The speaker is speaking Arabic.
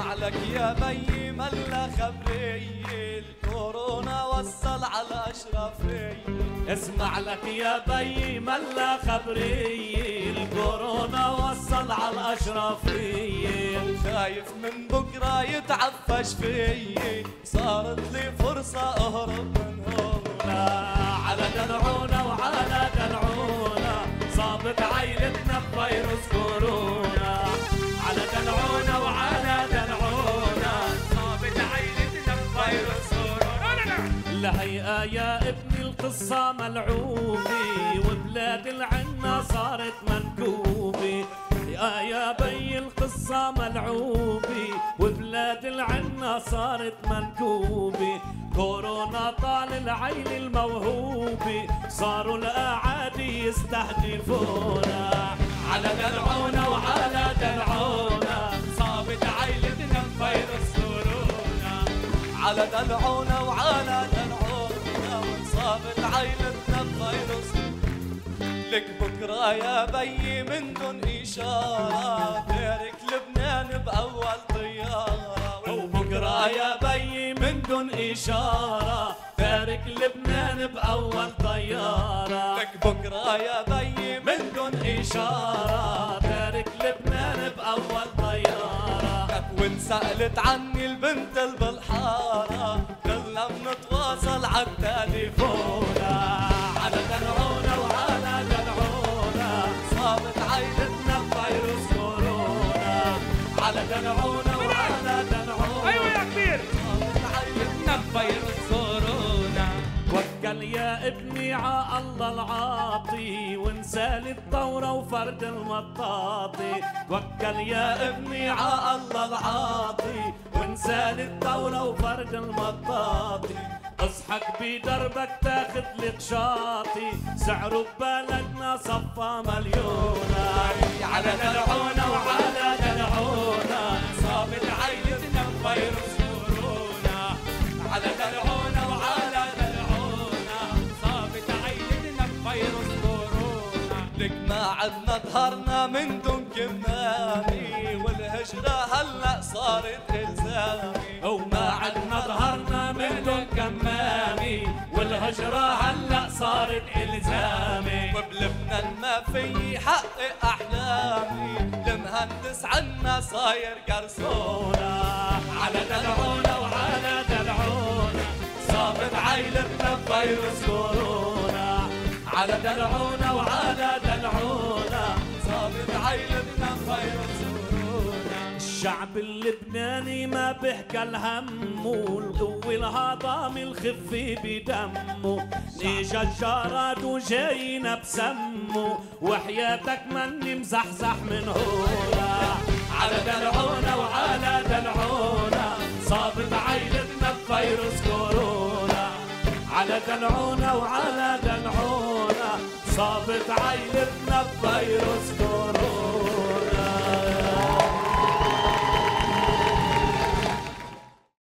اسمع لك يا بيي ملا خبري، الكورونا وصل على الاشرفية. اسمع لك يا بيي ملا خبري، الكورونا وصل على الاشرفية. خايف من بكره يتعفش فيي، صارت لي فرصة اهرب من هنا. على دلعونا وعلى دلعونا صابت عيلتنا بفيروس كورونا. على دلعونا وعلى دلعونا صابت عيلتنا بفيروس كورونا. لهيئة يا ابني القصة ملعوبة، وبلاد العنا صارت منكوبة. يا بي القصة ملعوبة، وبلاد العنا صارت منكوبة. كورونا طال العين الموهوبة، صاروا الأعادي يستهدفونا. على دلعونا وعلى دلعونا صابت عيلتنا بفيروس كورونا. على دلعونا وعلى دلعونا صابت عيلتنا بفيروس. لك بكرة يا بيي من دون إشارة، تارك لبنان بأول طيارة. وبكرة يا بيي من دون إشارة، تارك لبنان بأول طيارة. لك بكرة يا بيي من دون إشارة، تارك لبنان بأول طيارة. وإن سألت عني البنت اللي بالحارة، كلنا بنتواصل عالتليفون. على دلعونا وعلى دلعونا صابت عيلتنا بفيروس كورونا. على دلعونا وعلى دلعونا ايوه يا كبير صابت عيلتنا بفيروس كورونا. توكل يا ابني ع الله العاطي، وانسال الثورة وفرد المطاطي. توكل يا ابني ع الله العاطي، وانسال الثورة وفرد المطاطي. اصحك بدربك تاخد لك شاطي، سعره ببلدنا صفى مليونة. على دلعونا وعلى دلعونا صابت عيلتنا بفيروس كورونا. على دلعونا وعلى دلعونا صابت عيلتنا بفيروس كورونا. لك ما عدنا ظهرنا من دون كمامي، والهجرة هلأ صارت إلزامي. وما عدنا ظهرنا من دون كمامي، والهجرة هلأ صارت إلزامي. وبلبنان ما في حقق أحلامي، المهندس عنا صاير قرصونة. على دلعونا وعلى دلعونا صابت عيلتنا بفيروس كورونا. على دلعونا وعلى دلعونا صابت عيلتنا بفيروس كورونا. الشعب اللبناني ما بيحكى الهم، والقوة الهضام الخفي بدمه. اجا الجراد وجاينا بسمه، وحياتك مني مزحزح من هولا. على دلعونا وعلى دلعونا صابت عيلتنا بفيروس كورونا. على دلعونا وعلى دلعونا صابت عيلتنا بفيروس كورونا.